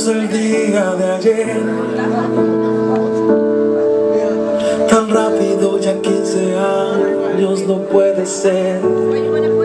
recuerdos del día de ayer. Tan rápido, ya 15 años no puede ser.